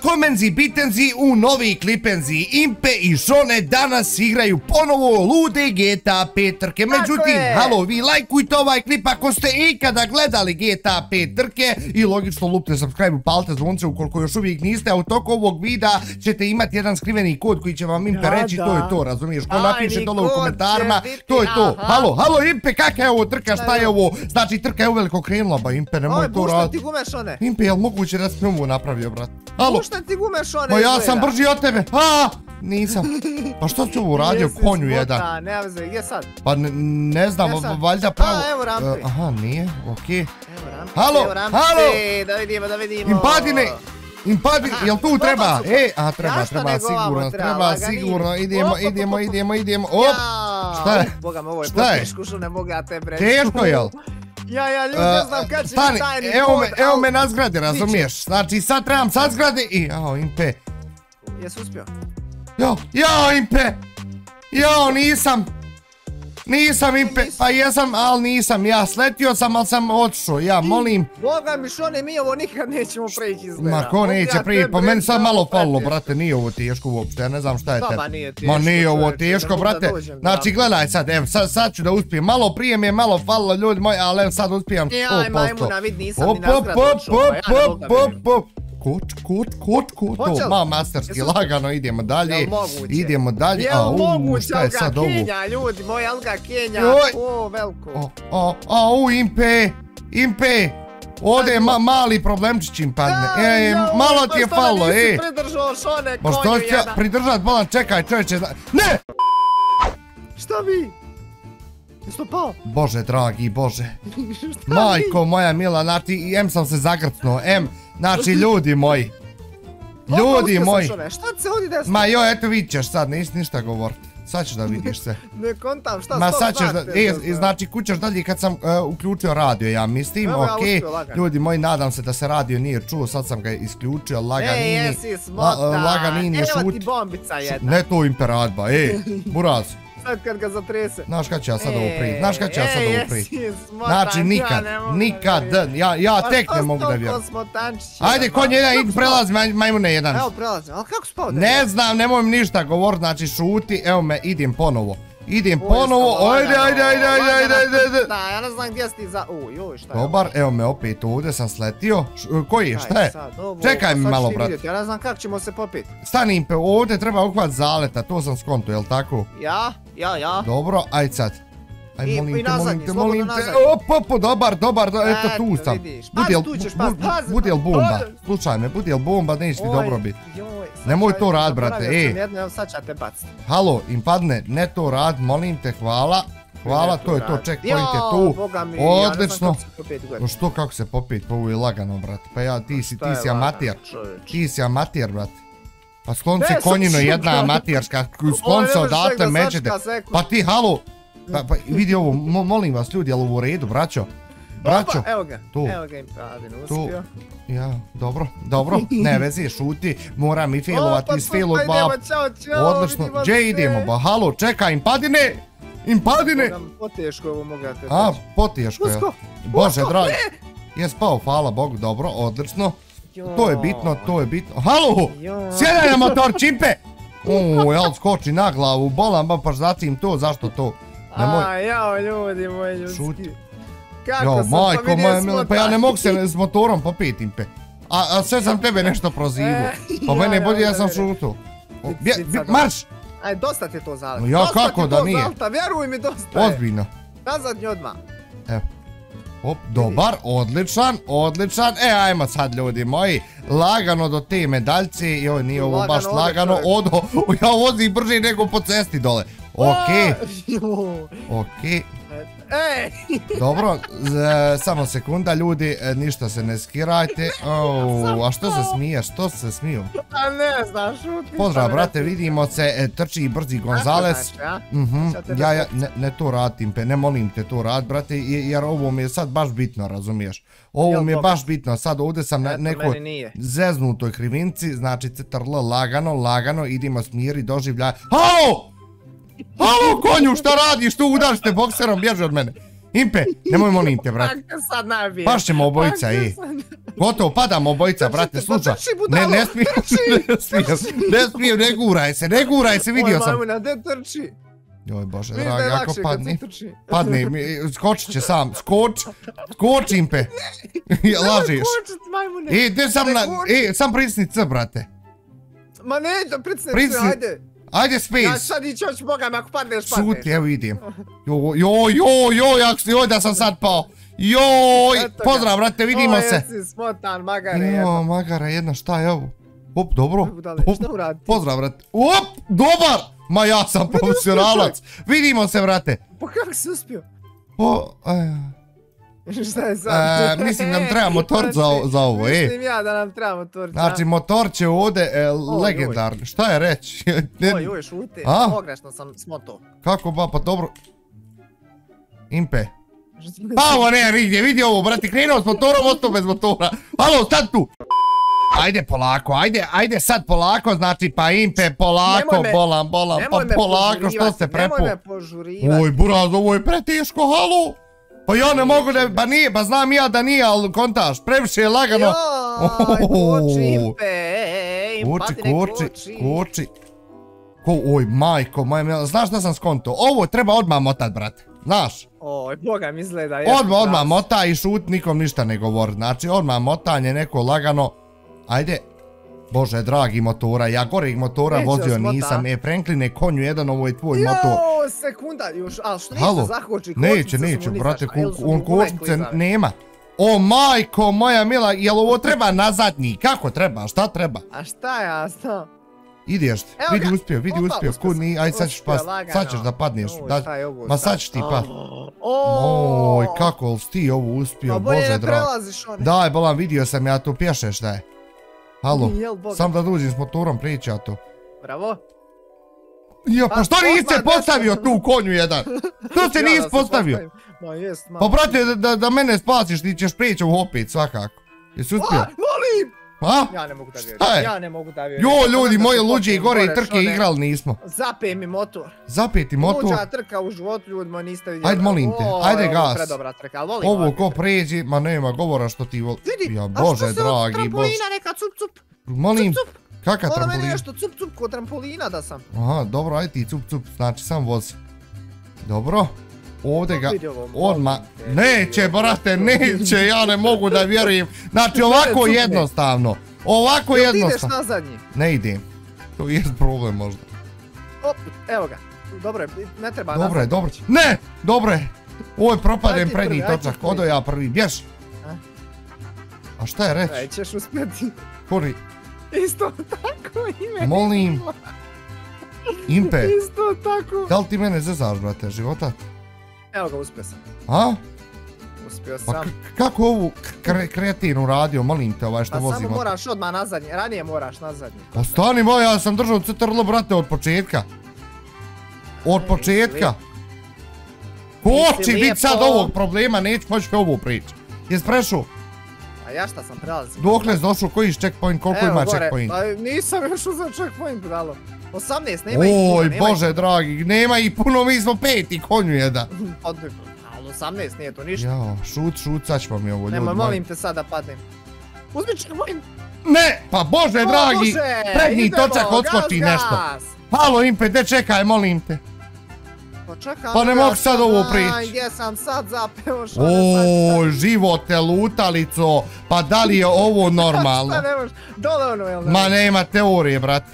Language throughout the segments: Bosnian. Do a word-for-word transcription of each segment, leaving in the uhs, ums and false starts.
Velkomenzi, bitenzi u novi klipenzi. Impe i Šone danas igraju ponovo lude G T A pet trke. Međutim, halo, vi lajkujte ovaj klip ako ste ikada gledali G T A pet trke i logično lupte subscribe, upalite zvonce ukoliko još uvijek niste, a u toku ovog videa ćete imati jedan skriveni kod koji će vam Impe reći to je to, razumiješ? Ko napiše dole u komentarima, to je to. Halo, halo Impe, kakva je ovo trka, šta je ovo? Znači trka je uveliko krenula, ba Impe, nemoj to raditi. Impe, jel moguće da sam ovo napravio, brat? Halo. Pušta ti gume, Šone, pa ja sam brži od tebe, a nisam. Pa što si ovo uradio, konju jedan? Ne veze, gdje sad? Pa ne znam, valjda pravo. A, evo rampe. Aha, nije, okej. Evo rampe, halo, evo rampe, halo. da vidimo, da vidimo. Impadine, Impadine, jel tu treba? E, a treba, treba, sigurno, treba, sigurno, idemo, idemo, idemo, idemo, op. Šta je? Boga me, ovo je poteško, Šone, Boga te bre. Teško, jel? Ja, ja, ljudi, ne znam kad će mi tajni kod. Evo me na zgradi, razumiješ? Znači sad trebam sad zgradi i... Jao, Impe. Jesi uspio? Jao, jao, Impe. Jao, nisam. Nisam, Impe. Pa jesam, ali nisam. Ja sletio sam, ali sam otišao. Ja, molim. Boga mi, Šone, mi ovo nikad nećemo preći izgleda. Ma ko neće preći? Pa meni sad malo falilo, brate. Nije ovo teško uopšte. Ja ne znam šta je tebi. Ma nije ovo teško, brate. Znači, gledaj sad, evo, sad ću da uspijem. Malo prije mi je malo falilo, ljudi moji, ali evo sad uspijem sto posto. Jaj, majmuna, vid, nisam ni na zgradu ušao. Kut, kut, kut, kut, to, ma masterski, lagano, idemo dalje, idemo dalje, a u, šta je sad ovo? Kenja, ljudi moji, Alga Kenja, o, veliko. A u, Impe, Impe, ovdje je mali problemčić im padne, e, malo ti je fallo, e. Što nisi pridržao, Šone, konju jedan? Što ću pridržat, bolan, čekaj, čovječe, ne! Šta vi? Jesi to pao? Bože, dragi, Bože. Majko moja mila, znači, em sam se zagrcnuo, em, znači, ljudi moji. Ljudi moji. Šta se ovdje desilo? Ma joj, eto vidit ćeš sad, nisi ništa govorit. Sad ćeš da vidiš se. Ne kontam, šta Ma sad ćeš da, e, znači kućeš dalje kad sam uključio radio, ja mislim, okej. Ljudi moji, nadam se da se radio nije čuo, sad sam ga isključio, laganini. Ej, jesi smota. Laganini je šut. Evo ti bombica jedna. Ne to Imperadba, ej, buraz. Sad kad ga zatrese. Znaš kad ću ja sad ovo priji, znaš kad ću ja sad ovo priji. Znači nikad, nikad, ja tek ne mogu da vjerujem. Ajde konj jedan, idi prelazi majmune jedan. Evo prelazim, ali kako spao? Ne znam, nemoj mi ništa govorit, znači šuti, evo me, idem ponovo. Idem ponovo, ajde, ajde, ajde, ajde, ajde, ajde. Da, ja ne znam gdje si ti za... Uj, uj, šta je? Dobar, evo me opet ovdje sam sletio. Koji je, šta je? Čekaj mi malo, brat. Ja ne znam kako ćemo se popiti. Stani Impe, ovdje treba uhvat zaleta, to sam skonto, jel tako? Ja, ja, ja. Dobro, ajde sad. Aj, molim te, molim te, molim te, op, op, dobar, dobar, eto tu sam. Budi jel bomba, slušaj me, budi jel bomba, neće ti dobro biti. Nemoj to rad, brate, ej. Halo, Impadne, ne to rad, molim te, hvala. Hvala, to je to, checkpoint je tu. Odlično. Što, kako se popit, pa ovo je lagano, brate. Pa ja, ti si, ti si amatir. Ti si amatir, brate. Pa sklon se konjino jedna amatirska, sklon se odatle međete. Pa ti, halo. Pa vidi ovo, molim vas ljudi, jel ovo u redu, braćo? Braćo, evo ga, tu, evo ga Impadin uspio. Ja, dobro, dobro, ne vezi, šuti, moram i failovati, isfailovat, ba, odlično, gdje idemo, ba, halo, čekaj, Impadine, Impadine! Poteško je ovo moga te reći. A, poteško je, Bože dragi, je spao, hvala Bogu, dobro, odlično, to je bitno, to je bitno, halo, sjedaj na motor, Čimpe! Uuu, jel skoči na glavu, bolam, ba, pa zatim to, zašto to? A, jao, ljudi moji ljudski. Jo, majko moja mila, pa ja ne mogu se s motorom popit, Impe. A sve sam tebe nešto prozivu. Pa mene bolje ja sam šutu. Marš! Aj, dosta ti je to zaleta. Ja, kako da nije? Dosta ti to zaleta, vjeruj mi, dosta je. Ozbiljno. Nazadnji odmah. Evo. Op, dobar, odličan, odličan. E, ajmo sad ljudi moji, lagano do te medaljce. Joj, nije ovo baš lagano, odo, ja vozim brže nego po cesti dole. Okej, okej. Ej! Dobro, samo sekunda ljudi, ništa se ne skirajte. A što se smiješ, što se smiju? A ne znaš, šuti. Pozdrav brate, vidimo se, trči brzi Gonzales. Ja, ne to rad Impe, ne molim te to rad brate, jer ovo mi je sad baš bitno, razumiješ? Ovo mi je baš bitno, sad ovdje sam na nekoj zeznutoj krivinci, znači crl, lagano, lagano, idemo smiri, doživljaj. Halo! Halo konju, šta radiš tu, udariš te bokserom, bježi od mene. Impe, nemoj molim te, brate. Sad nabije. Baš ćemo obojica, ej. Gotovo, padamo obojica, brate, slušaj. Ne, ne smijem, ne smijem, ne smijem, ne guraj se, ne guraj se, vidio sam. Oj, majmuna, gdje trči? Joj, Bože, dragi, ako padne, padne, skočit će sam, skoč, skoč, Impe. Lažiš. E, gdje sam na, e, sam prisni C, brate. Ma ne, da pricne C, ajde. Ajde, space. Ja sad ići oći Boga me, ako padneš, padneš. Šuti, evo idem. Joj, joj, joj, joj, joj, da sam sad pao. Joj, pozdrav, brate, vidimo se. O, jesi smotan, magare jedna. Jo, magara jedna, šta je ovo? Op, dobro. Šta uraditi? Pozdrav, brate. Op, dobar. Ma ja sam profesionalac. Vidimo se, brate. Pa kako si uspio? O, šta je sad? Mislim nam treba motor za ovo, e. Mislim ja da nam treba motor. Znači, motor će ovdje legendarni. Šta je reći? Oj, oj, šuti. Pogrešno sam smoto. Kako ba, pa dobro. Impe. Pa ovo ne, nigdje, vidi ovo, brati, krenuo s motorom, ostao bez motora. Alo, stani tu! Ajde polako, ajde, ajde sad polako, znači pa Impe, polako, bolam, bolam, pa polako, što se prepu? Nemoj me požurivati. Oj, buraz, ovo je preteško, halo! Pa ja ne mogu da, pa nije, pa znam ja da nije, ali kontaš, previše je lagano. Joj, koči Impe, koči, koči, koči. Ko, oj, majko, moja, znaš da sam skonto, ovo treba odmah motat, brate, znaš? Oj, Boga mi izgleda. Odmah, odmah mota i šut, nikom ništa ne govori, znači odmah motanje, neko lagano. Ajde, Bože, dragi motora, ja gorih motora vozio nisam, e, Frankline, konju jedan, ovo je tvoj motor. Joj, sekunda još, ali što neće zahoći, kočnice neće, neće, brate, on kočnice nema. O, majko, moja mila, jel ovo treba na zadnji, kako treba, šta treba? A šta ja znam? Ideš, vidi uspio, vidi uspio, ko ni, ajde sad ćeš past, sad ćeš da padneš, ma sad ćeš ti past. Oj, kako si ti ovo uspio, Bože drag. Daj, bolam, vidio sam ja tu pješeš, daj. Halo, sam da dođem s motorom priča to. Bravo. Ja, pa što niste postavio tu konju jedan? Što se nisi postavio? Pa brate, da mene spasiš, ti ćeš pričat opet svakako. Jesi uspio? Molim! Pa? Ja ne mogu da vjerujem, ja ne mogu da vjerujem. Jo, ljudi, moji luđi i gore i trke igrali nismo. Zapej mi motor. Zapej ti motor? Luđa trka u životu, ljudima niste vidjeli. Ajde, molim te, ajde gas. Ovo je predobra trka, ali volim. Ovo ko pređi, ma nema govora što ti voli. Vidi, ja, a Bože, što se dragi, od trampolina neka cup cup? Molim, kaka trampolina? Ono meni nešto cup cup kod trampolina da sam. Aha, dobro, ajde ti cup cup, znači sam vozi. Dobro. Ovdje ga, odmah, neće brate, neće, ja ne mogu da vjerujem. Znači ovako jednostavno, ovako jednostavno. Jel ti ideš na zadnji? Ne idem, to je problem možda. Op, evo ga, dobro je, ne treba na zadnji. Dobro je, dobro je, ne, dobro je. Ovo je propadem prednji točak, odo ja prvi, bješ. A šta je reći? Nećeš uspjeti. Kori. Isto tako ime. Molim. Impe. Isto tako. Da li ti mene zezaš, brate, života? Evo ga, uspio sam. A? Uspio sam. Pa kako ovu kretinu radio, molim te, ovaj što vozimo? Pa samo moraš odmah na zadnji, ranije moraš na zadnji. Pa stani moj, ja sam držao crlo, brate, od početka. Od početka. Koči, vidi sad ovog problema, neću moći ovu priču. Jes prešao? A ja šta sam prelazio? Dokle si došao, koji je checkpoint, koliko ima checkpoint? Evo gore, nisam još uzeo checkpoint, dalo. osamnaest, nema i puno, oj, Bože dragi, nema i puno, mi smo peti, konju jedan. Ali osamnaest nije to ništa. Jao, šut, šut, sad ćemo mi ovo ljudi. Nemoj, molim te sad da padnem. Uzmi checkpoint. Ne, pa Bože dragi, prednji točak odskoči nešto. Halo Impe, gdje čekaj, molim te. Pa ne mogu sad ovo prići. Gdje sam sad zapeo što ne sad. Oj, živote lutalico, pa da li je ovo normalno? Šta ne možeš, dole ono, jel ne? Ma nema teorije, brate.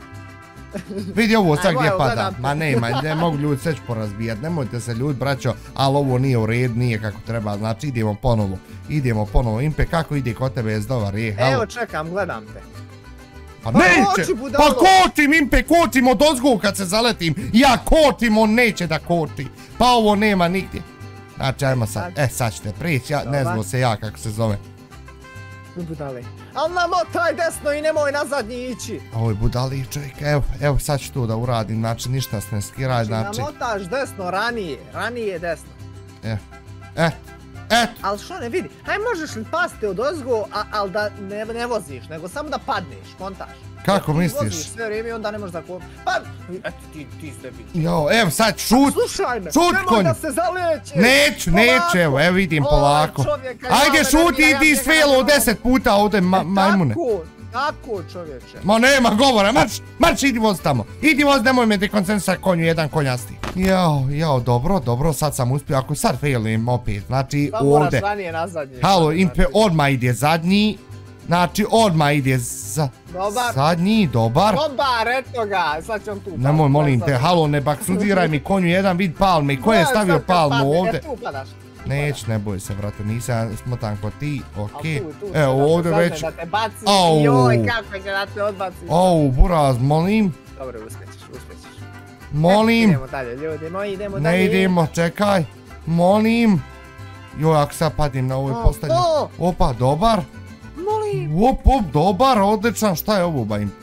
Vidi ovo sad gdje pada, ma nema, ne mogu ljudi sve ću porazbijat, nemojte se ljudi braćo, ali ovo nije u red, nije kako treba, znači idemo ponovo, idemo ponovo. Impe, kako ide kod tebe, jest dobar, je, halo. Evo čekam, gledam te. Pa neće, pa kočim Impe, kočim od ozgo kad se zaletim, ja kočim, on neće da koči, pa ovo nema nigdje. Znači ajmo sad, e sad ćete prići, ne znam se ja kako se zove. Budale. Al namotaj desno i nemoj na zadnji ići. Oj budali čovjek, evo, evo sad ću to da uradim, znači ništa se ne skiraj, znači. Namotaš desno ranije, ranije desno. E, e, Eto. Ali što ne vidi, haj možeš li pasti od ozgo, ali da ne voziš, nego samo da padneš, kontaš. Kako misliš? Ti voziš sve vrijeme i onda ne možeš da ko... Pa, eto ti sve vidi. Jo, evo sad šut, slušaj me, nemoj da se zaleće. Neću, neću, evo, evo vidim polako. Ajde šuti i ti svelo deset puta ovdje majmune. Tako čovječe. Ma nema govora, marš, marš idi voz tamo. Idi voz, nemoj me ti koncentrisati konju, jedan konjasti. Jao, jao, dobro, dobro, sad sam uspio, ako sad failujem opet, znači ovdje. Halo, Impe, odmah ide zadnji. Znači, odmah ide za... zadnji, dobar. Dobar, eto ga, sad ćem tu. Nemoj, molim te, halo, ne baksudiraj mi konju, jedan vid palme. Ko je stavio palmu ovdje? Neć, ne boj se, vrate, nisam smotan ko ti, okej. Evo, ovdje već... Au, joj, kako će da te odbaci. Au, buraz, molim. Dobro, uspjećeš, uspjećeš. Molim. Idemo dalje, ljudi moji, idemo dalje. Ne idemo, čekaj. Molim. Joj, ako sad padim na ovoj postavlji. Opa, dobar. Molim. Op, op, dobar, odličan, šta je ovo, bajim?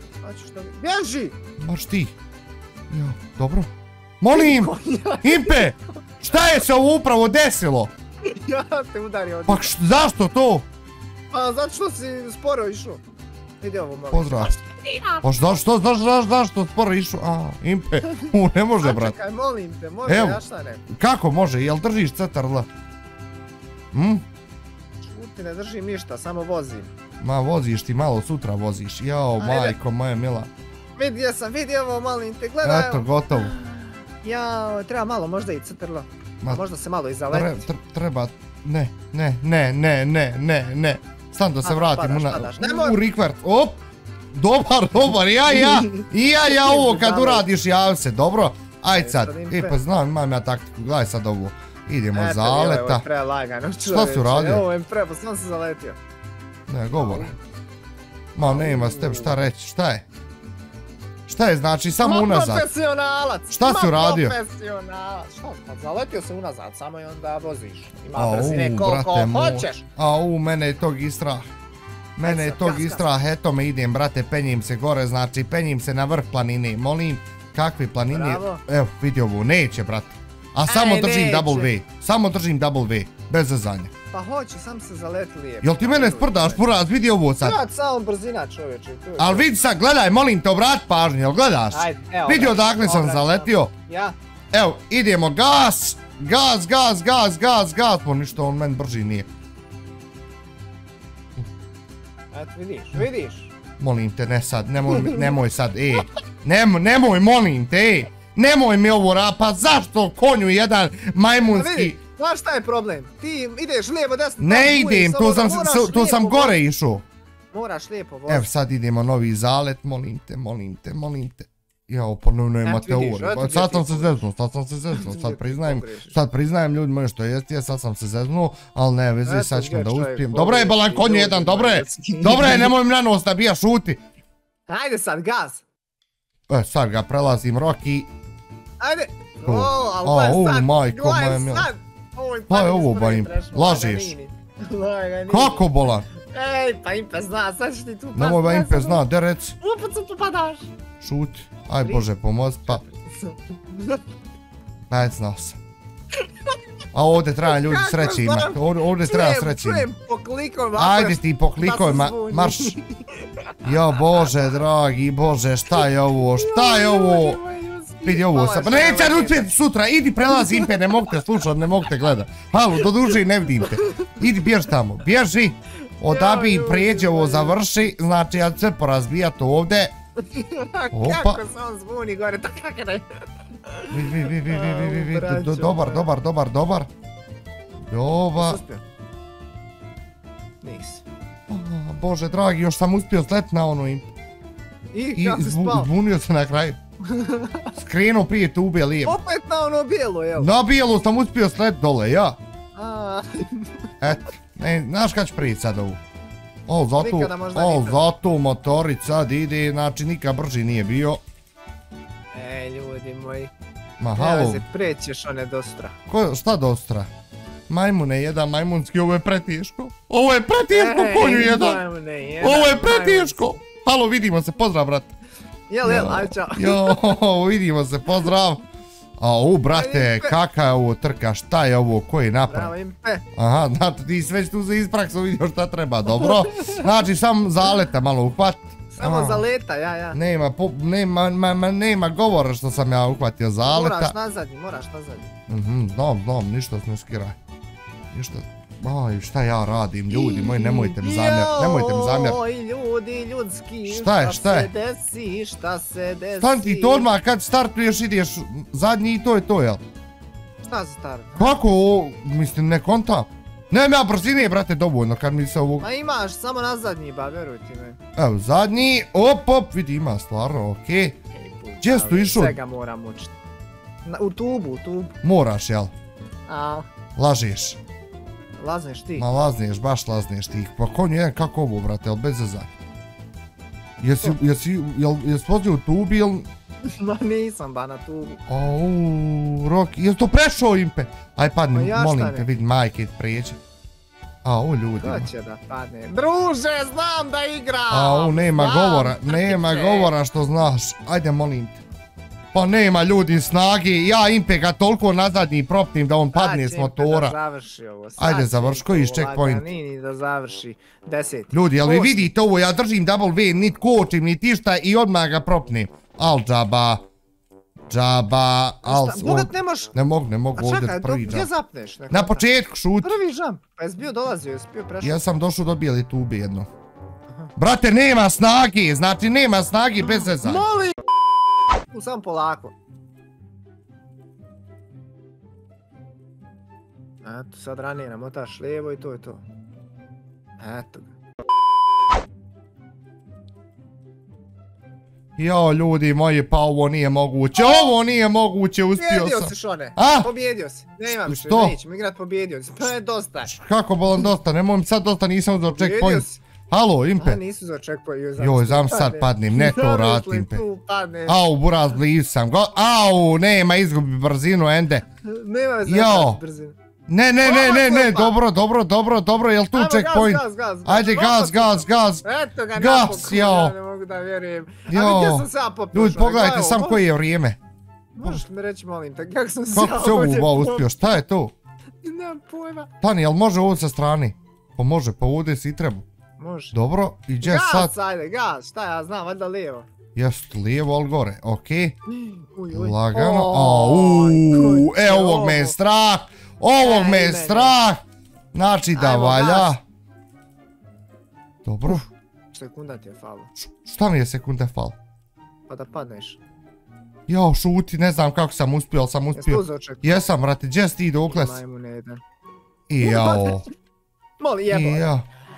Bježi. Baš ti. Jo, dobro. Molim, Impe, šta je se ovo upravo desilo? Ja te udario. Pa zašto to? Pa zato što si sporo išao. Ide ovo malo. Pozdrav. Pa zašto, zašto, zašto sporo išao? A, Impe, u, ne može, brat. Čekaj, molim te, može, ja šta ne. Kako može, jel držiš cetar L? Hm? Šuti, ne držim ništa, samo vozim. Ma, voziš ti, malo sutra voziš. Jao, majko moja mila. Vidio sam, vidio ovo, molim te, gledaj. Eto, gotovo. Jao, treba malo možda i cetrlo. Možda se malo i zaleti. Treba, ne, ne, ne, ne, ne, ne, ne. Sam da se vratim u rikvert. Op, dobar, dobar, ja, ja, i ja, ja ovo kad uradiš javi se, dobro. Ajde sad, e pa znam, imam ja taktiku, gledaj sad ovo. Idemo zaleta. Ovo je prelagano. Šta si uradio? Ovo je pre, pa sam se zaletio. Ne, govora. Ma, ne ima s tebi šta reći, šta je? Šta je, znači, samo unazad? Profesionalac! Šta si uradio? Profesionalac! Šta, pa zaletio se unazad, samo i onda voziš. Ima brzine koliko hoćeš. Au, mene je tog i strah. Mene je tog i strah, eto me idem, brate, penjim se gore, znači, penjim se na vrh planine. Molim, kakve planine? Evo, vidi ovo, neće, brate. A samo držim double V, samo držim double V, bez zazanja. Pa hoće, sam se zaleti lijepo. Jel ti mene sprdaš, poraz, vidi ovo sad. Sad, samo brzina čovječe. Al vidi sad, gledaj, molim te, obrati pažnju, jel gledaš? Vidi odakle sam zaletio. Ja. Evo, idemo, gas, gas, gas, gas, gas, gas, po ništa on meni brži nije. Eto, vidiš, vidiš. Molim te, ne sad, nemoj sad, ej. Nemoj, molim te, ej. Nemoj mi ovo rapa, pa zašto konju jedan majmunski... Znaš šta je problem? Ti ideš lijevo, desno... Ne idem, tu sam gore išao. Moraš lijepo voziti. Evo sad idemo novi zalet, molim te, molim te, molim te. Jao, ponovno ima teoriju. Sad sam se zeznuo, sad sam se zeznuo, sad priznajem, sad priznajem ljudi moji što jeste, sad sam se zeznuo, ali ne veze, sad ćemo da uspijem. Dobro je, balan konju jedan, dobro je, dobro je, nemoj mi na nos da bija, šuti. Ajde sad, gaz. E, sad ga prelazim, Roki. Ajde. O, majko moja mila. Pa je ovo, ba Impe, lažeš. Kako bolan? Ej, pa Impe zna, sad ću ti tu pasti. Nemoj ba Impe zna, de reci. Upad se popadaš. Šuti, aj Bože pomozi, pa... Aj, znao sam. A ovdje treba ljudi sreći imati, ovdje treba sreći imati. Čujem, poklikuj, ajde ti poklikuj, marš. Jo, Bože, dragi, Bože, šta je ovo, šta je ovo? Vidi ovo sad, pa neće uspjeti sutra, idi prelazi Impe, ne mogu te slušat, ne mogu te gledat. Halo, do duže ne vidim te. Idi, bjež tamo, bježi. Odabi, prijeđe ovo, završi, znači ja ću sve porazbijat ovdje. Kako se on zvuni gore, tako ne. Vidi, vidi, vidi, vidi, dobar, dobar, dobar, dobar. Dobar. Nisi. Bože dragi, još sam uspio slet na ono Impe. I kako si spao? Zbunio se na kraju. Skrenuo prije tu ubije lijevo. Opet na ono bijelo, jel? Na bijelo sam uspio slet dole, ja. Eto, znaš kad ću prije sad ovu? O, zato, o, zato motorić sad ide, znači nikad brži nije bio. Ej, ljudi moji. Ma, halo. Evo se prećeš one dostra. Šta dostra? Majmune, jedan majmunski, ovo je preteško. Ovo je preteško, konju jedan. Ovo je preteško. Halo, vidimo se, pozdrav, brat. Jel, jel, aj čao. Jo, vidimo se, pozdrav. Au, brate, kaka je ovo trka, šta je ovo, ko je naprav? Bravo, Impe. Aha, znači ti već tu za ispraksu vidio šta treba, dobro. Znači, samo zaleta malo uhvat. Samo zaleta, ja, ja. Nema, nema, nema govora što sam ja uhvatio zaleta. Moraš nazadnji, moraš nazadnji. Mhm, znam, znam, ništa ne skiraj. Ništa. Aj, šta ja radim, ljudi moji, nemojte mi zamjer, nemojte mi zamjer. Joj, ljudi, ljudski, šta je, šta je? se desi, šta se desi. Stan ti to odmah kad startuješ ideš zadnji i to je to, jel? Šta se start? Kako, mislim, ne konta? Nemam ja brzine, brate, dovoljno kad mi se ovo... Ma imaš, samo na zadnji, ba, veruj ti me. Evo, zadnji, op, op, vidi, ima stvarno, okej. Gdje si tu išao? Svega moram učiti. U tubu, u tubu. Moraš, jel? A. Lažeš. Lazneš ti? Ma lazneš, baš lazneš ti. Pa konju jedan kako ovo, brate, jel bez zezanja? Jesi, jesi, jel, jesi vozio u tubi, jel... Ma nisam ba na tubu. Auuu, Roki, jesi to prešao, Impe? Aj padni, molim te, vidi, majke prijeđe. Au, ljudi. Ko će da padne? Druže, znam da igram! Au, nema govora, nema govora što znaš. Ajde, molim te. Pa nema ljudi snagi, ja Impe ga toliko nazadnji propnim da on padne s motora. Da završi ovo. Ajde, završi, koji iš checkpoint? Nini da završi, deset. Ljudi, jel vi vidite ovo, ja držim double V, nit kočim, nit išta i odmah ga propnim. Al džaba, džaba, al... Bogat ne moš... Ne mogu, ne mogu ovdje prvi džab. Gdje zapneš? Na početku šut. Prvi žam, pa jes bio dolazio, jes bio prešao. Ja sam došao do bijeli tube jedno. Brate, nema snagi, znači nema snagi bez zezanja. Molim! U sam polako. Eto, sad ranije namotaš lijevo i to je to. Eto ga. Jo, ljudi moji, pa ovo nije moguće, ovo nije moguće, uspio sam. Pobjedio si, Šone, pobjedio si. Nema više, nećemo igrat, pobjedio si, pa je dosta. Kako bolam dosta, nemoj mi sad dosta, nisam uzao checkpoint. Halo, Impe. A, nisu uzao checkpoint. Joj, znam sad padnem, ne to rad, Impe. Au, buraz, blizu sam, au, nema, izgubi brzinu, ende. Nema znači brzinu. Ne, ne, ne, ne, ne, dobro, dobro, dobro, dobro, jel tu checkpoint? Ajmo, gaz, gaz, gaz. Ajde, gaz, gaz, gaz. Eto ga napokon, ja ne mogu da vjerujem. A gdje sam se ja popušao? Ljudi, pogledajte sam koje je vrijeme. Možeš mi reći, molim te, kako sam se ja Kako se ovo uspio, šta je to? Nemam pojma. Tani, jel može ovo sa strani? Pa može, pa ovdje si trebao. Može. Dobro, i gdje sad? Gaz, ajde, gaz, šta ja znam, valjda lijevo. Jest, lijevo, ali gore, okej. Lagano, auuu, e, ovog me je strah. Ovog me je strah. Znači da valja. Dobro. Sekunda ti je falo. Šta mi je sekunda falo? Pa da padneš. Jao, šuti, ne znam kako sam uspio, ali sam uspio. Jesi uzeo checkpoint? Jesam, vrati, gdje si ti dokles? Majmun jedan. Jao. Moli, jebo. Jao.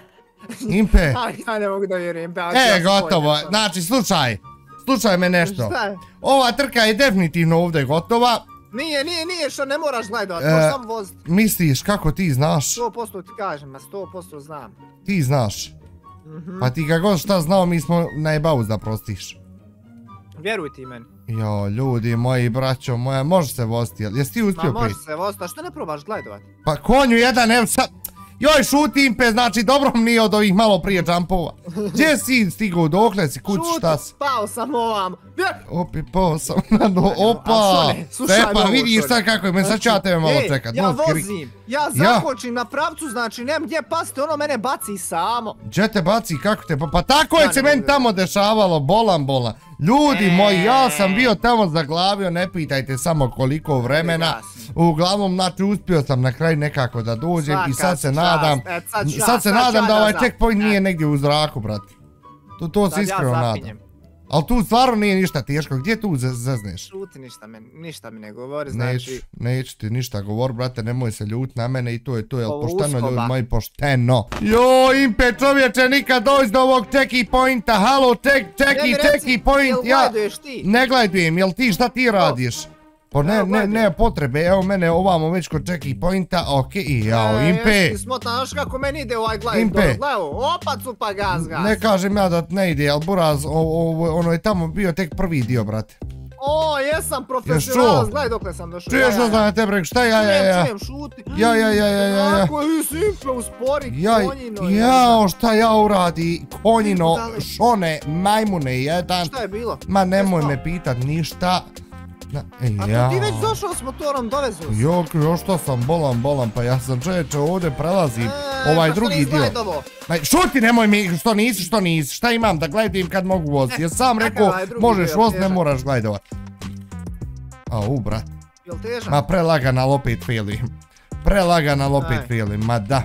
Impe. Ja ne mogu da vjerujem. E, gotovo, znači, slučaj. Slučaj me nešto. Šta je? Ova trka je definitivno ovdje gotova. Nije, nije, nije, što ne moraš gledati, možeš sam voziti. Misliš, kako ti znaš? sto posto ti kažem, ma sto posto znam. Ti znaš. Pa ti ga god šta znao, mi smo najbauz da prostiš. Vjeruj ti meni. Jo, ljudi moji, braćo moja, može se voziti, jesi ti uspio prije? Ma može se voziti, a što ne probaš gledati? Pa konju jedan, evo sad... Joj, šuti Impe, znači dobro mi nije od ovih malo prije jumpova. Gdje si stigao, dokle si, kući, šta si? Šuti, pao sam ovam. Opi, pao sam na do, opa. Stepa, vidiš sad kako je, sad ću ja tebe malo čekat. Ja vozim, ja zakočim na pravcu, znači nemam gdje pasti, ono mene baci samo. Gdje te baci, kako te, pa tako je se meni tamo dešavalo, bolan bolan. Ljudi moji, ja sam bio tamo zaglavio, ne pitajte samo koliko vremena. Uglavnom, znači, uspio sam na kraju nekako da dođem i sad se nadam, sad se nadam da ovaj checkpoint nije negdje u zraku, brate. To se iskreno nadam. Ali tu stvarno nije ništa teško, gdje tu zezneš? Šuti, ništa mi ne govori, znači... Neću, neću ti ništa govori, brate, nemoj se ljut na mene i to je to, jel pošteno ljudi moji, pošteno. Joj, Impe, čovječe, nikad dođi do ovog checkpointa, halo, čeki, checkpoint, ja... Ne gledujem, jel ti, šta ti radiš? Pa ne, ne, ne potrebe, evo mene ovamo već kod checkpointa, okej, jao, Impe. Jesi ti smotan, znaš kako meni ide ovaj gledaj, gledaj, opa cupa gaz, gaz. Ne kažem ja da ne ide, ali buraz, ono je tamo bio tek prvi dio, brate. O, jesam profesionalac, gledaj dokle sam došao. Čuješ što znam tebe rekao, šta ja, ja, ja. Čujem, šuti. Ja, ja, ja, ja, ja. Kako je si Impe uspori, konjino. Jao, šta ja uradi, konjino, šone, majmune jedan. Šta je bilo? Ma nemoj me pitat ništa. A to ti već došao s motorom, dovezu se. Jok, još što sam bolan, bolan, pa ja sam čovječe ovdje prelazim ovaj drugi dio. Šuti, nemoj mi, što nisi, što nisi, šta imam da gledim kad mogu voziti, jer sam rekao možeš voziti, ne moraš gledovat. Au, brat. Jel težan? Ma prelagan, ali opet failim. Prelagan, ali opet failim, ma da.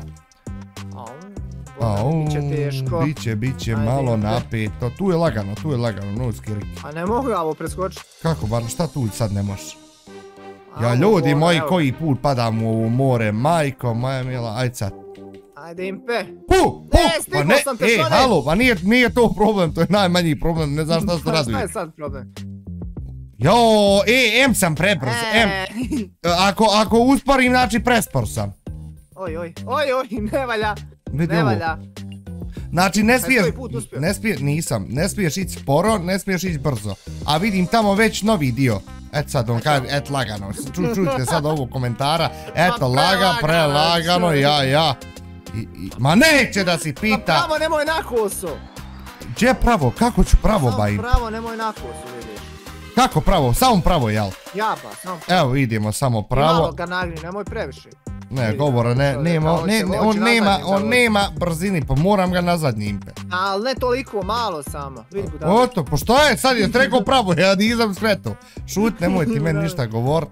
Au, biće teško. Biće, biće malo napeto. Tu je lagano, tu je lagano, nuski riki. A ne mogu ja ovo preskočiti. Kako, bar šta tu sad ne možeš? Ja, ljudi moji, koji put padam u ovo more, majko, moja mila, ajde sad. Ajde, Impe. Pu, pu, pa ne, ej, halo, pa nije to problem, to je najmanji problem, ne znam šta se raduje. Šta je sad problem? Jo, e, em sam prebrz, em. Ako usporim, znači prespor sam. Oj, oj, oj, oj, ne valja. Ne valja. Znači ne smiješ, ne smiješ, nisam, ne smiješ ići sporo, ne smiješ ići brzo. A vidim tamo već novi dio. Eto sad on kaže, eto lagano, čujte sad ovog komentara. Eto laga, prelagano, ja, ja. Ma neće da si pita. Pa pravo nemoj na kosu. Gdje pravo, kako ću pravo bajim? Samo pravo nemoj na kosu, vidiš. Kako pravo, samo pravo, jel? Ja pa, samo pravo. Evo idemo, samo pravo. Malo ga nagni, nemoj previše. Ne, govora, nema, on nema, on nema brzini, pa moram ga na zadnji Impe. Ali ne toliko, malo samo. Oto, pa što je, sad je rekao pravo, ja nisam sve to. Šut, nemoj ti meni ništa govorit.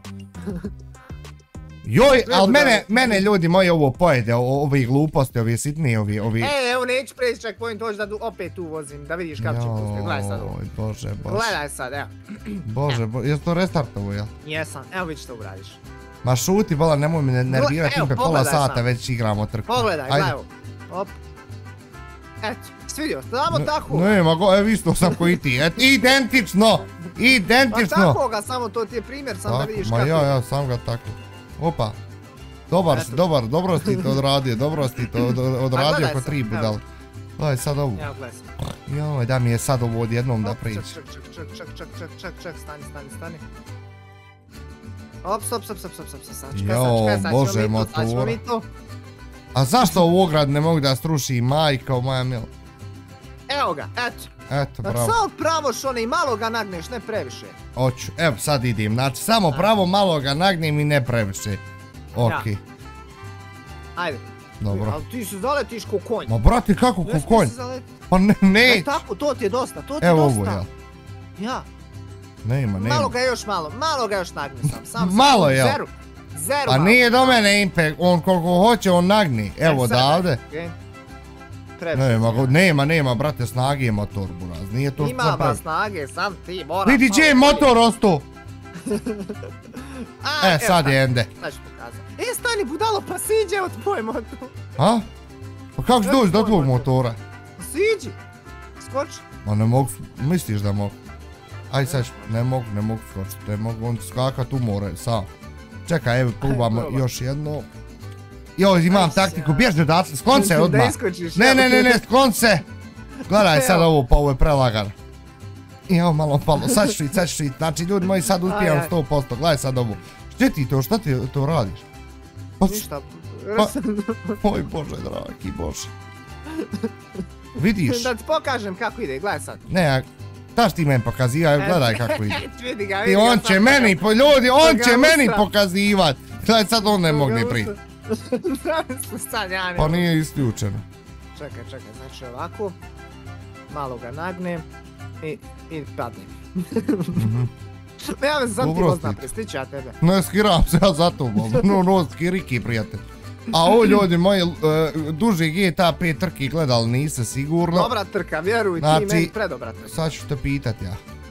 Joj, ali mene, mene ljudi moji ovo pojede, ovi gluposti, ovi sitni, ovi, ovi... E, evo neću preći checkpoint, hoću da opet tu vozim, da vidiš kako ću pustiti, gledaj sad ovo. Joj, bože, bože. Gledaj sad, evo. Bože, bože, jesi to restartovo, jel? Jesam, evo vidiš što uradiš. Ma šuti, bola, nemoj me nervirati, Impe, pola sata već igramo trku. Pogledaj, gledaj ovo. Op. Eto, svidio, samo tako. Nema, evo isto sam ko i ti, eto, identično, identično. Pa tako ga, samo to ti je primjer, sam da vidiš kako. Ma ja, ja, sam ga tako. Opa. Dobar si, dobar, dobro si to odradio, dobro si to odradio ko tri budal. Gledaj sad ovu. Evo, gledaj sam. Joj, da mi je sad ovo odjednom da priđe. Ček, ček, ček, ček, ček, ček, ček, ček, stani, stani, stani. Op, stop, stop, stop, stop, stop, stop, čekaj, joj, bože, motora. A zašto u ograd ne mogu da struši majka, moja mila? Evo ga, eto. Eto, bravo. Samo pravo šone i malo ga nagneš, ne previše. Hoću, evo sad idem, znači samo pravo malo ga nagnem i ne previše. Okej. Ajde. Dobro. Ali ti se zaletiš ko konj. Ma brati, kako ko konj? Pa ne. E tako, to ti je dosta, to ti je dosta. Evo ovo, jel? Ja. Nema, nema. Malo ga još malo, malo ga još nagni sam. Malo, jel? Zeru. Zeru pa nije do mene Impe, on koliko hoće on nagni. Evo odavde. Nema, nema, nema, brate, snage je motor, buraz, nije to... Ima ba snage, sam ti moraš... Vidi, gdje je motor ostao? E, sad je ende. Sad ću pokazati. E, stani budalo, pa siđe od tvoj motor. A? Pa kako ću doći do tvog motora? Siđi, skoči. Ma ne mogu, misliš da mogu? Aj sad, ne mogu, ne mogu skočiti, ne mogu on skakat u more, sam. Čekaj, evo, probamo još jedno. Joj, imam taktiku, bježi odatle, sklon se odmah. Ne, ne, ne, ne, sklon se. Gledaj sad ovo, pa ovo je prelagano. I evo malo palo, sad ću iti, sad ću iti, znači ljudi moji sad uspijam sto posto, gledaj sad ovo. Što ti to, šta ti to radiš? Ništa. Oj bože, dragi bože. Vidiš? Da ti pokažem kako ide, gledaj sad. Ne, daš ti meni pokazivaj, gledaj kako ide. Vidi ga, vidi ga. I on će meni, ljudi, on će meni pokazivat. Gledaj sad on ne mogne priti. Pa nije isključeno. Čekaj, čekaj, znači ovako. Malo ga nagnem. I padnem. Ja me sam ti vozna prestići, a tebe. Ne skiram se ja za to, no, no, skiriki, prijatelj. A ovo ljudi moji, duži G T A pet trki gledali niste sigurno. Dobra trka, vjeruj, ti meni predobra trka. Sad ću te pitat ja.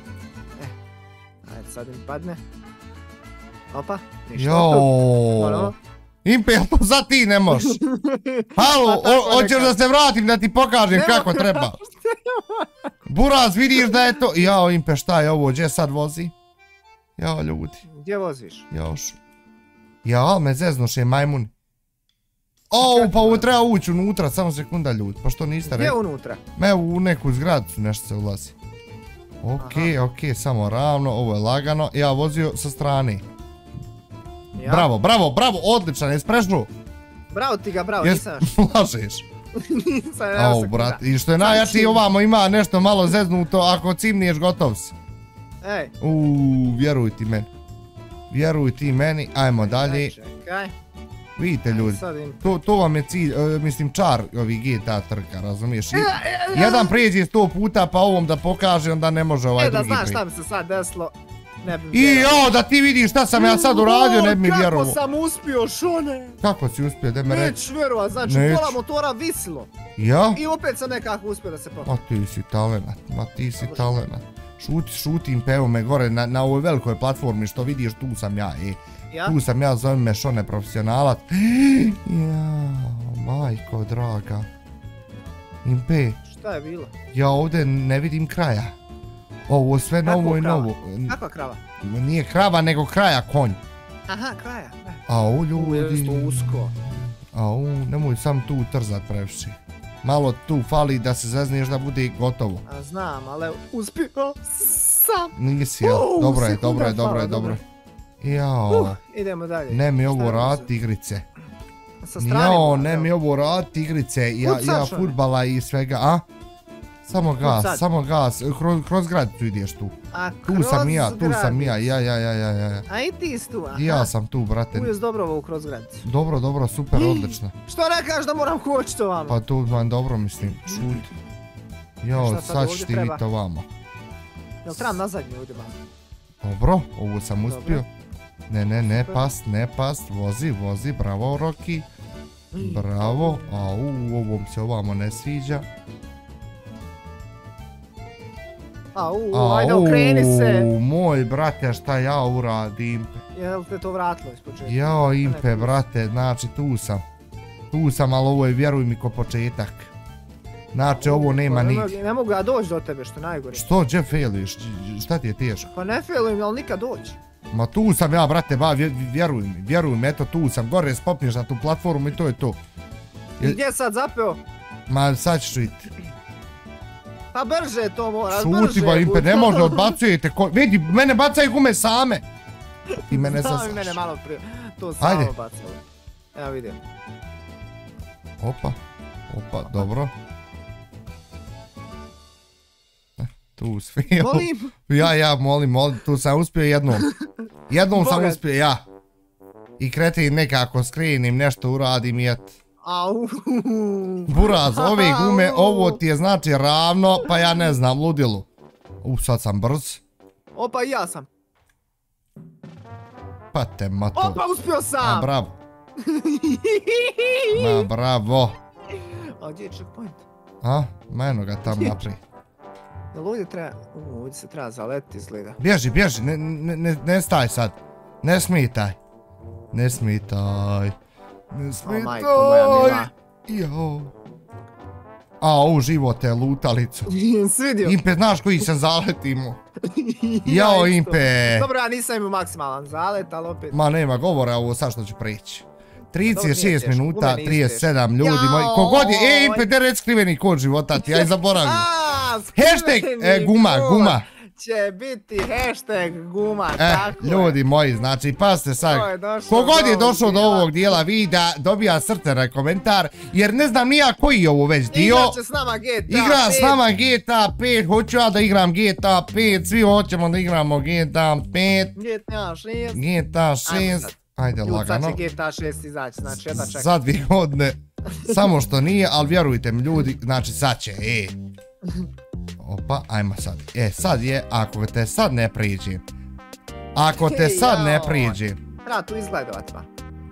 Ajde, sad im padne. Opa, ništa. Jooo. Impe, jel to sad ti ne moš? Halo, hoćeš da se vratim da ti pokažem kako treba. Buraz, vidiš da je to... Jao, Impe, šta je ovo, gdje sad vozi? Jao, ljudi. Gdje voziš? Još. Jao, me zeznuše majmuni. O, pa ovo treba ući unutra, samo sekunda ljudi, pa što niste rekli? Gdje unutra? Me u neku zgradu nešto se ulazi. Okej, okej, samo ravno, ovo je lagano, ja vozio sa strane. Bravo, bravo, bravo, odličan, jes prešao? Bravo ti ga, bravo, nisam još. Lažeš. Nisam, evo sekunda. Brat, i što je najjači ovamo ima nešto malo zeznuto, ako cimniješ gotov si. Ej. Uuu, vjeruj ti meni. Vjeruj ti meni, ajmo dalje. Čekaj. Vidite ljudi, to vam je cilj, mislim čar ovih G T A trka, razumiješ? Jedan prijeđe sto puta pa ovom da pokaže, onda ne može ovaj drugi prijeđe. E da znaš šta mi se sad desilo. I jo, da ti vidiš šta sam ja sad uradio, ne bi mi vjerovo. Kako sam uspio, šone? Kako si uspio, da me reći? Neću vjerovat, znači pola motora visilo. Ja? I opet sam nekako uspio da se popio. Ma ti si talenat, ma ti si talenat. Šuti, šutim, pevo me gore na ovoj velikoj platformi, što vidiš, tu sam ja, e. Tu sam ja, zovem me Šone profesionalac. Jao, majko draga. Impe. Šta je bilo? Ja ovdje ne vidim kraja. Ovo sve novo i novo. Kakva krava? Nije krava, nego kraja konj. Aha, kraja. Au, ljudi. Ujesto usko. Au, nemoj sam tu trzat previše. Malo tu fali da se zezniješ da bude gotovo. A znam, ali uspio sam. Nisi, jel? Dobro je, dobro je, dobro je, dobro. Jao. Idemo dalje. Ne mi ovo rad igrice. Jao, ne mi ovo rad igrice. Ja futbala i svega, a? Samo gas, samo gas. Kroz gradicu ideš tu. Tu sam ja, tu sam ja, ja, ja, ja, ja, ja. A i ti si tu, aha. Ja sam tu, brate. Uvijek dobro ovo kroz gradicu. Dobro, dobro, super, odlično. Što ne kažeš da moram hoći to vamo? Pa tu vam dobro mislim, šut. Jo, sad ćeš ti vidjeti ovamo. Jel trebam nazadnje ovdje vamo? Dobro, ovo sam uspio. Ne, ne, ne past, ne past, vozi, vozi, bravo Roki. Bravo, au, ovom se ovamo ne sviđa. Au, ajde okreni se. Au, moj brate, šta ja uradim? Jel te to vratilo iz početka? Jao, Impe, brate, znači tu sam. Tu sam, ali ovo je, vjeruj mi, ko početak. Znači, ovo nema nigdje. Ne mogu ja doći do tebe, što najgore. Što, gdje failiš? Šta ti je teško? Pa ne failujem, ali nikad doći. Ma tu sam ja, brate, ba, vjeruj mi, vjeruj mi, eto tu sam, gore spopnješ na tu platformu i to je to. I gdje sad zapeo? Ma, sad ćeš vidjeti. Pa brže to moraš, brže. Šuti ba, Impe, ne može, odbacujete, vidi, mene bacaju gume same. Ti mene sasaš. Znam i mene malo prije, to samo bacalo. Evo vidim. Opa, opa, dobro. Tu svijem. Molim. Ja, ja, molim, molim, tu sam uspio jednom. Jednom sam uspio, ja. I kretim nekako, skrenim, nešto uradim i et. Au. Buraz, ove gume, ovo ti je znači ravno, pa ja ne znam, ludilu. U, sad sam brz. Opa, i ja sam. Pa te mato. Opa, uspio sam. Ma bravo. Ma bravo. A gdje je checkpoint? A, ma eno ga tam naprijed. Jel ovdje treba, u, ovdje se treba zaletiti izgleda. Bježi, bježi, ne, ne, ne staj sad. Ne smitaj. Ne smitaj. Ne smitaj. O majko moja mila. Jao. Au, živote, lutalicu. Svidio. Impe, znaš koji sam zaletimo? Jao, Impe. Dobro, ja nisam imao maksimalan zalet, ali opet... Ma nema govora ovo sad što ću preći. trideset šest minuta, trideset sedam ljudi moji. Kogod je, e, Impe, te reći skriveni kod života ti, aj zaboravim. Hashtag guma, guma. Će biti hashtag guma, tako je. Ljudi moji, znači, pasite sad, kogod je došao do ovog dijela videa, dobija srce komentar, jer ne znam nija koji je ovo već dio. Igra će s nama G T A pet. Igra s nama G T A pet, hoću ja da igram G T A pet, svi hoćemo da igramo G T A pet. G T A šest. G T A šest. Ajde, lagano. Sad će G T A šest izaći, znači jedna čeka. Za dvije godine, samo što nije, ali vjerujte mi ljudi, znači sad će, e. Opa, ajmo sad. E, sad je, ako te sad ne priđe. Ako te sad ne priđe. Treba tu izgledovat pa.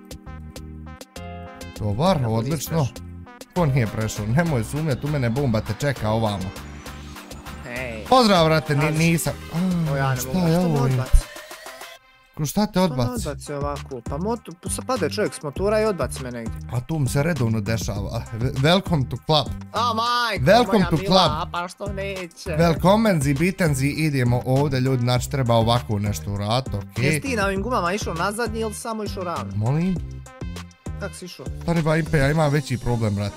Dobar, odlično. Ko nije prešao, nemoj sumnjati, u mene bomba te čeka ovamo. Pozdrav, vrate, nisam. Šta je ovo? Šta te odbaci? Šta odbaci ovako? Pa pade čovjek s motora i odbaci me negdje. A tu mi se redovno dešava. Welcome to club. A majko moja mila, pa što neće. Welcome zi bitenzi, idemo ovdje ljudi, znači treba ovako nešto uraditi, okej. Jesi ti na ovim gumama išao nazadnji ili samo išao ravno? Molim? Kako si išao? Stari ba Impe, ja imam veći problem, brate.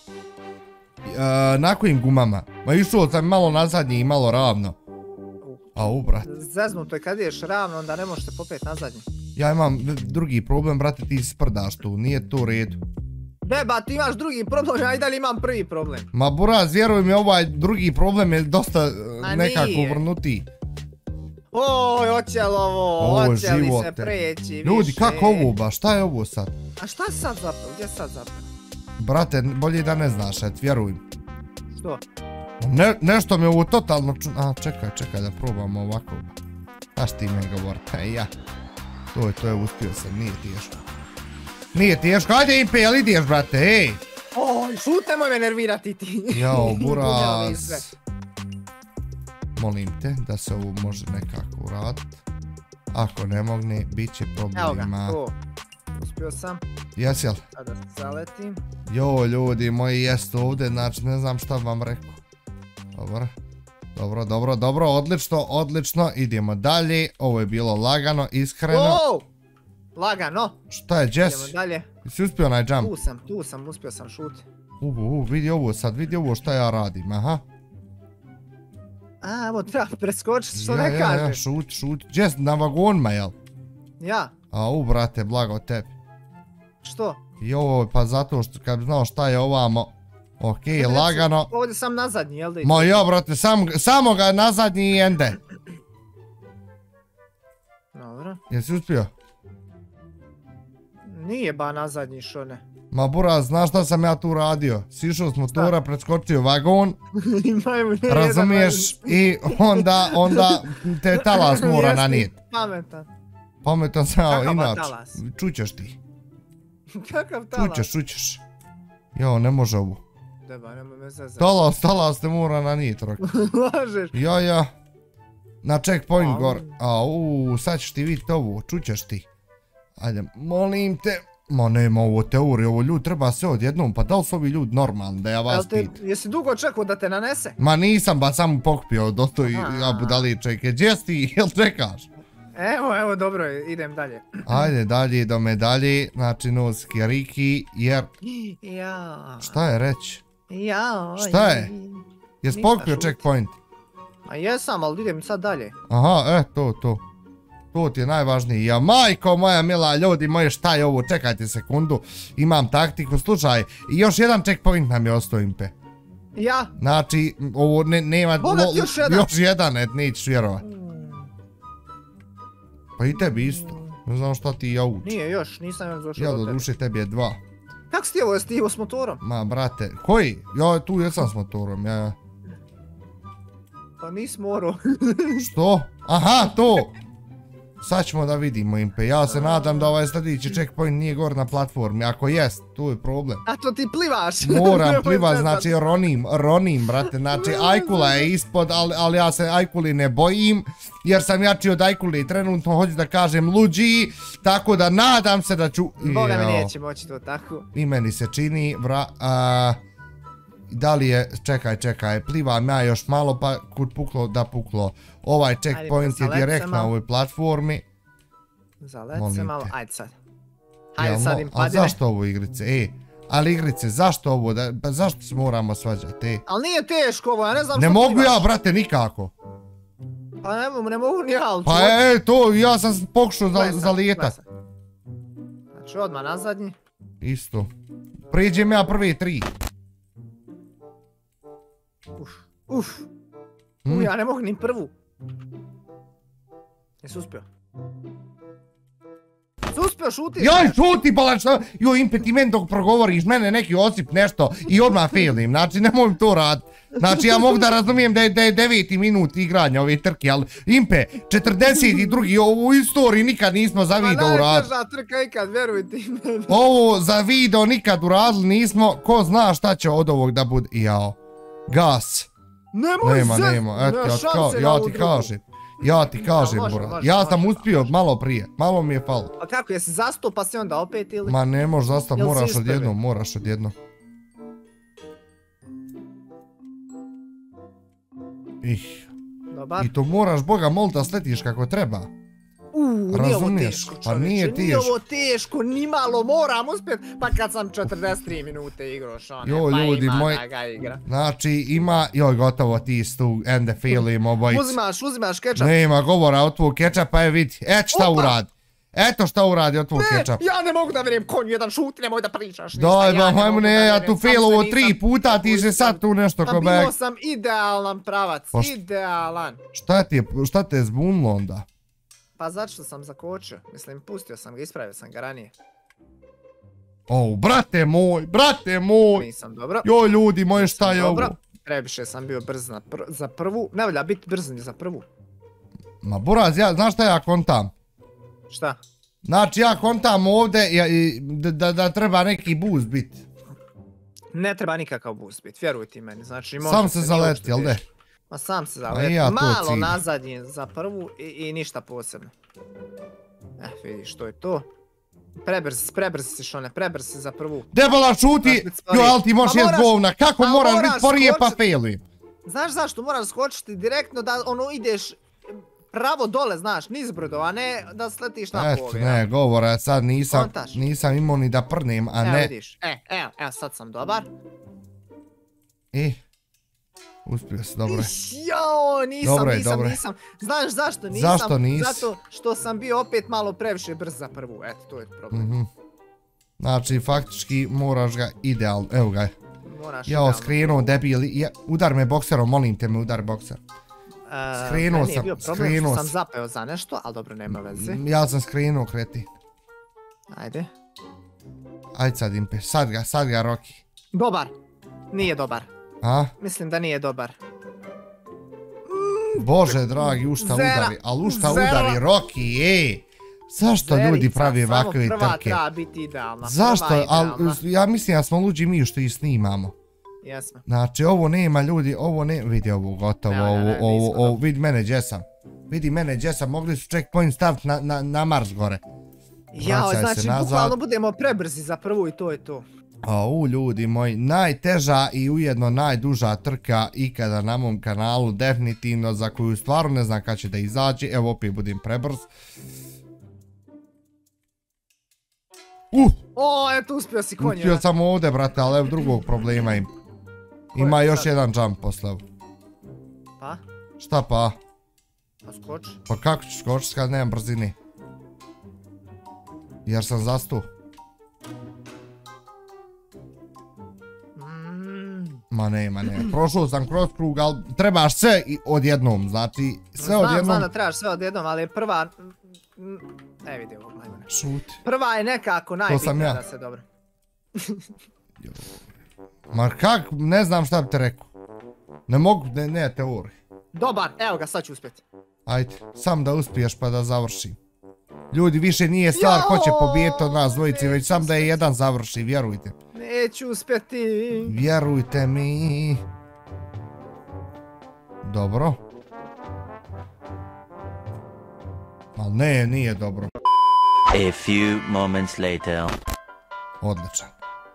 Na kojim gumama? Ma išao sam malo nazadnji i malo ravno. Au, brate. Zeznuto je kad ideš ravno, onda ne možeš te popet nazadnje. Ja imam drugi problem, brate, ti sprdaš tu, nije to u redu. Beba, ti imaš drugi problem, ja i dalje imam prvi problem. Ma buraz, vjeruj mi, ovaj drugi problem je dosta nekako vrnuti. Oj, hoće li ovo, hoće li se preći više? Ljudi, kako ovo ba, šta je ovo sad? A šta sad zapravo, gdje sad zapravo? Brate, bolje da ne znaš, et, vjerujem. Što? Nešto mi je ovo totalno ču... A, čekaj, čekaj da probamo ovako. Znaš ti me govorite, ja. To je, to je, uspio sam, nije teško. Nije teško, ajde Impe, jel ideš, brate, ej! Oj, šute moj me nervirati ti. Jao, buraz. Molim te da se ovo može nekako uraditi. Ako ne mogne, bit će problema. Evo ga, to. Uspio sam. Jesi jel? Sada zaletim. Jo, ljudi moji, jest ovdje, znači ne znam šta vam rekao. Dobro. Dobro, dobro, dobro, odlično, odlično, idemo dalje. Ovo je bilo lagano, iskreno. Wow! Lagano. Šta je, Jess? Idemo dalje. Jesi uspio onaj jump? Tu sam, tu sam, uspio sam šut. Uvu, uvu, vidi ovo sad, vidi ovo šta ja radim, aha. A, evo treba preskočiti, što ne kažeš. Ja, ja, šut, šut. Jess, na vagonima, jel? Ja. A, u, brate, blago tebi. Što? Joj, pa zato što kad bi znao šta je ovamo. Okej, lagano. Ovdje sam na zadnji, jel da ide? Ma ja, brate, samo ga na zadnji i ende. Dobro. Jesi uspio? Nije ba na zadnji, što ne. Ma buraz, znaš šta sam ja tu radio? Sišao s motora, preskočio vagon. Razumiješ? I onda, onda te talas mora nanijeti. Pametan. Pametan sam, Kakav inače. talas? Čućeš ti. Kakav talas? Čućeš, čućeš. Jo, ne može ovo. Deba, nemoj me zezati. Talas, talas te mora nanijeti, rok. Lažeš. Ja, ja. Na checkpoint gor. A, uuu, sad ćeš ti vidjeti ovo, čućeš ti. Ajde, molim te. Ma nema ovo teorije, ovo ljud treba sve odjednom, pa da li su ovi ljudi normalni da ja vas pitam? Jesi dugo čekao da te nanese? Ma nisam, ba sam pokupio, dosto i budaličeke. Gdje si ti, jel čekaš? Evo, evo, dobro, idem dalje. Ajde, dalje, idome dalje, znači noski Riki, jer... Ja. Šta je reći? Ja. Šta je? Jes pokupio checkpoint? A jesam, ali idem sad dalje. Aha, e, to, to. To ti je najvažniji. Ja, majko moja mila, ljudi moji, šta je ovo? Čekajte sekundu. Imam taktiku, slušaj. I još jedan checkpoint nam je ostao, Impe. Ja? Znači, ovo nema... Bogat još jedan. Još jedan, et, nećeš vjerovat. Pa i tebi isto. Ne znam šta ti ja uči. Nije još, nisam još došao do tebi. Ja do duše tebi je dva. Kako si ti ovo, jesi ti ovo s motorom? Ma, brate, koji? Ja tu jesam s motorom, ja... Pa nis morao. Što? Aha, to! Sad ćemo da vidimo, Impe, ja se nadam da ovaj sljedeći checkpoint nije gor na platformi, ako jest, tu je problem. A to ti plivaš? Moram plivat, znači ronim, ronim, brate, znači Ajkula je ispod, ali ja se Ajkuli ne bojim, jer sam jači od Ajkuli, trenutno hoću da kažem luđi, tako da nadam se da ću... Boga mi neće moći to tako. I meni se čini, vra... Da li je, čekaj, čekaj, plivam ja još malo pa kud puklo da puklo. Ovaj checkpoint je direkt na ovoj platformi. Zalet se malo, ajde sad. Ajde sad im padine. A zašto ovo igrice, ej? Ali igrice, zašto ovo, zašto se moramo svađati, ej? Ali nije teško ovo, ja ne znam što Ne mogu ja, brate, nikako. Pa ne mogu, ne mogu ni ja, ali... Pa ej, to, ja sam pokušao zalijetat. Znači odmah na zadnji. Isto. Priđem ja prvi tri. Uf, uf. U, ja ne mogu ni prvu. Jesi uspio? Jesi uspio, šutiš? Joj, šuti, pa šta? Joj, Impe, ti meni dok progovoriš, mene neki osip nešto i odmah failim, znači nemoj to raditi. Znači ja mogu da razumijem da je deveti minut igranja ove trke, ali Impe, četrdeset drugi u istoriji nikad nismo za video uradili. Pa najteža trka ikad, veruj ti meni. Ovo za video nikad uradili nismo, ko zna šta će od ovog da bude, jao. Gas. Nemoj nema, nema, eto, ja ti kažem, ja ti kažem, bura. Ja sam uspio malo prije, malo mi je falo. A kako, jesi zastao pa si onda opet ili? Ma ne možeš zastao, moraš odjednom, moraš odjednom. Ih. I to moraš Boga moliti da sletiš kako treba. Uuu, nije ovo teško, pa nije teško. Nije ovo teško, nimalo, moram uspjet, pa kad sam četrdeset tri minute igrao šone, pa ima da ga igra. Znači ima, joj gotovo ti stu, ende failim obojicu. Uzimaš, uzimaš kečap. Nema govora o tvoj kečap, pa je vidi, et šta uradi. Eto šta uradio tvoj kečap. Ne, ja ne mogu da vjerujem, konju jedan šuti, nemoj da pričaš ništa. Daj, ba, hajmo ne, ja tu failovo tri puta, ti se sad tu nešto ko bek. Bio sam idealan pravac, idealan. Šta ti je, šta te je zbunilo onda? Pa zato što sam zakočio, mislim, pustio sam ga, ispravio sam ga ranije. O, brate moj, brate moj. Nisam dobro. Joj, ljudi moji, šta je ovo? Previše sam bio brz za prvu, ne volja biti brz ni za prvu. Ma buraz, ja, znaš šta ja kontam? Šta? Znači ja kontam ovdje da treba neki boost biti. Ne treba nikakav boost biti, vjeruj ti meni, znači... Sam se zaleti, jel de? Ma sam se zaleti, malo nazadnje za prvu i ništa posebno. Eh, vidiš, to je to. Prebrz, prebrz si Šone, prebrz si za prvu. Debala šuti, jo, ali ti možeš jest govna, kako moraš biti sporije pa failujem? Znaš zašto, moraš skočiti direktno da ono ideš pravo dole, znaš, nizbrdo, a ne da sletiš na pol. Eto, ne, govora, sad nisam, nisam imao ni da prnem, a ne... Evo vidiš, e, evo, evo, sad sam dobar. I... Uspio si, dobro je. Jao, nisam, nisam, nisam. Znaš zašto nisam? Zašto nisi? Zato što sam bio opet malo previše brz za prvu, eto, to je problem. Znači, faktički moraš ga idealno, evo ga je. Jao, skrenuo, debili, udar me bokserom, molim te me, udar bokser. Skrenuo sam, skrenuo sam. Meni je bio problem što sam zapeo za nešto, ali dobro, nema veze. Ja sam skrenuo, kreti. Ajde. Ajde sad, Impe, sad ga, sad ga, Roki. Dobar, nije dobar. A? Mislim da nije dobar. Bože dragi, u šta udari, ali u šta udari Roki, ej! Zašto ljudi pravi ovakve trke? Samo prva treba biti idealna. Zašto? Ja mislim da smo luđi mi što ih snimamo. Jesmo. Znači ovo nema ljudi, ovo ne... Vidi ovo gotovo, ovo, vidi mene gdje sam. Vidi mene gdje sam, mogli su checkpoint staviti na Mars gore. Jao, znači bukvalno budemo prebrzi za prvu i to je to. Au, ljudi moji, najteža i ujedno najduža trka ikada na mom kanalu, definitivno, za koju stvarno ne znam kada će da izađe. Evo opet budem prebrz. Uh! O, eto uspio si konjera. Uspio sam ovdje, brate, ali evo drugog problema im. Ima još jedan jump posle ovo. Pa? Šta pa? Pa skoči. Pa kako ću skočiti kad nemam brzine? Jer sam zastu. Ma ne, ma ne, prošao sam kroz krug, ali trebaš sve odjednom, znači sve odjednom... Znam, znam da trebaš sve odjednom, ali prva... Ne vidi ovog majmuna. Šuti. Prva je nekako najbitnija da se dobro. Ma kak, ne znam šta bi te rekao. Ne mogu, ne teorije. Dobar, evo ga, sad ću uspjeti. Ajde, sam da uspiješ pa da završim. Ljudi, više nije stvar ko će pobijeti od nas dvojici, već sam da je jedan završi, vjerujte. Neću uspjeti. Vjerujte mi. Dobro. Ali ne, nije dobro. A few moments later. Odličan.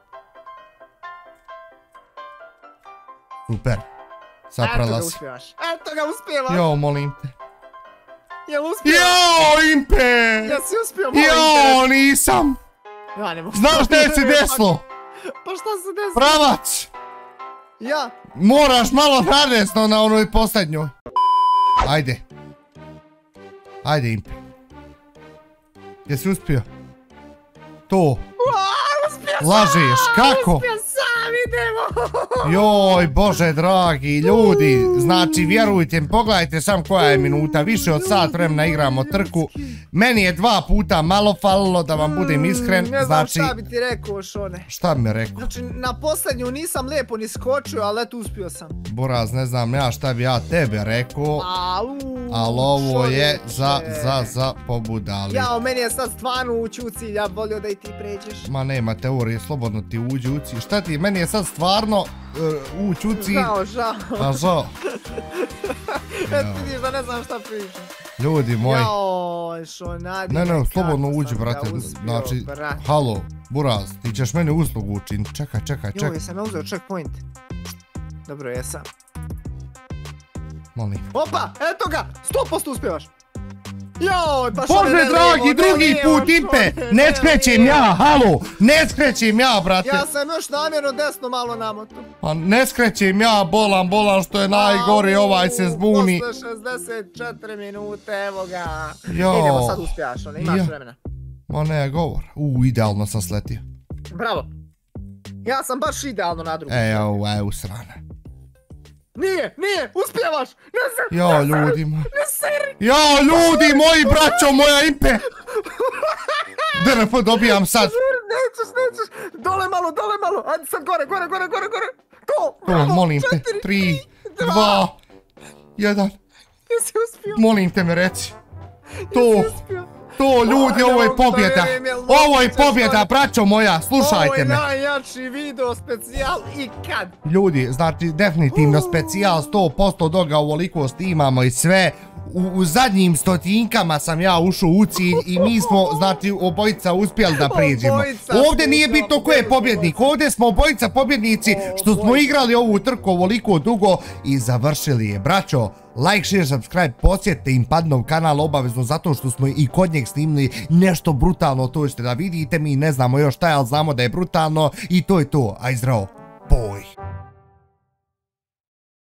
Super. Sad prelazi. Eto ga uspijevaš. Eto ga uspijevaš. Jo, molim te. Jel uspio? Jo, Impe! Jesi uspio, molim te. Jo, nisam. Znaš gdje si deslo? Pa šta se desilo? Pravac! Ja? Moraš malo nadesno na onoj posljednjoj. Ajde. Ajde, Impe. Jesi uspio? To. Lažeš, kako? Uspio sam, idemo! Joj, bože dragi, ljudi, znači vjerujte mi, pogledajte sam koja je minuta, više od sat vremena igramo trku. Meni je dva puta malo falilo, da vam budem iskren, znači... Ne znam šta bi ti rekao, Šone. Šta bi mi rekao? Znači, na posljednju nisam lijepo ni skočio, ali eto uspio sam. Buraz, ne znam ja šta bi ja tebe rekao, ali ovo je za, za, za pobudali. Jao, meni je sad stvarno ući u cilj, ja volio da i ti pređeš. Ma nema teorije, slobodno ti uđi u cilj. Šta ti, meni je sad stvarno ući u cilj. Žao, žao. A žao. Eto vidiš da ne znam šta pričam. Ljudi moji. Jao, Šonadi. Ne, ne, slobodno uđi, brate. Znači, halo, Buraz, ti ćeš meni uslugu učiniti. Čekaj, čekaj, čekaj. Joj, jesam ja uzeo checkpoint. Dobro, jesam. Molim. Opa, eto ga, sto posto uspjevaš. Joj, pa Bože dragi, drugi put, Impe, ne skrećem ja, halo, ne skrećem ja, brate. Ja sam još namjerno desno malo namotu. Pa ne skrećem ja, bolan, bolan, što je najgori, ovaj se zbuni. Posle šezdeset četiri minute, evo ga. Idemo sad uspjevaš, imaš vremena. Ma ne, govor. U, idealno sam sletio. Bravo. Ja sam baš idealno na drugu. E, evo, evo, srana. Nije, nije, uspijevaš! Ne se, Jo, ljudi moji. Ne seri! Jo, ljudi moji, braćo, moja impe! D N F dobijam sad. Nećeš, nećeš. Dole malo, dole malo. Ajde sad gore, gore, gore, gore, gore. To, To, molim te. Tri, dva, jedan. Jesi uspio? Molim te me reci. To, to, ljudi, ovo je pobjeda. Ovo je pobjeda, braćo moja, slušajte me. Ovo je najjači video specijal ikad. Ljudi, znači, definitivno specijal sto posto doga ovoliko snimamo i sve. U, u zadnjim stotinkama sam ja ušao u cilj i mi smo, znači, obojica uspjeli da prijeđemo. Ovdje nije bitno ko je pobjednik, ovdje smo obojica pobjednici što smo igrali ovu trku ovoliko dugo i završili je. Braćo, like, share, subscribe, posjetite im Padnov kanal obavezno zato što smo i kod njeg snimili nešto brutalno, to ćete da vidite, mi ne znamo još šta, ali znamo da je brutalno i to je to, aj zdravo, boj.